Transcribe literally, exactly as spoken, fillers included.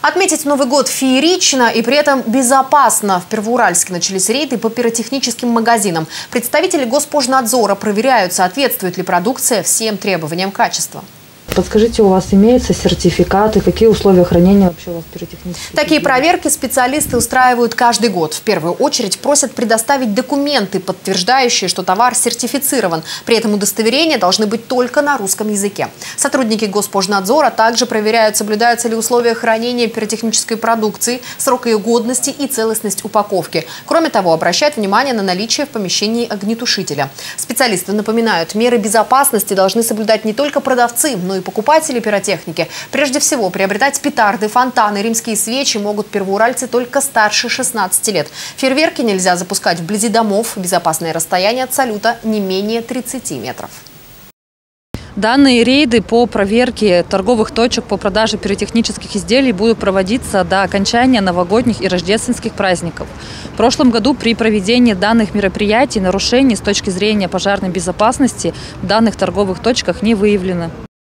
Отметить Новый год феерично и при этом безопасно. В Первоуральске начались рейды по пиротехническим магазинам. Представители Госпожнадзора проверяют, соответствует ли продукция всем требованиям качества. Подскажите, у вас имеются сертификаты? Какие условия хранения вообще у вас пиротехнических? Такие проверки специалисты устраивают каждый год. В первую очередь просят предоставить документы, подтверждающие, что товар сертифицирован. При этом удостоверения должны быть только на русском языке. Сотрудники Госпожнадзора также проверяют, соблюдаются ли условия хранения пиротехнической продукции, срок ее годности и целостность упаковки. Кроме того, обращают внимание на наличие в помещении огнетушителя. Специалисты напоминают, меры безопасности должны соблюдать не только продавцы, но и покупатели пиротехники. Прежде всего, приобретать петарды, фонтаны, римские свечи могут первоуральцы только старше шестнадцати лет. Фейерверки нельзя запускать вблизи домов. Безопасное расстояние от салюта не менее тридцати метров. Данные рейды по проверке торговых точек по продаже пиротехнических изделий будут проводиться до окончания новогодних и рождественских праздников. В прошлом году при проведении данных мероприятий нарушений с точки зрения пожарной безопасности в данных торговых точках не выявлено.